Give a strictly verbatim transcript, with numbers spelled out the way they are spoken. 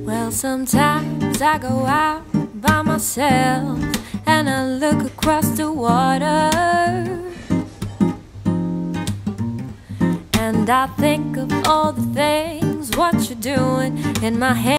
Well, sometimes I go out by myself and I look across the water, and I think of all the things what you're doing in my head.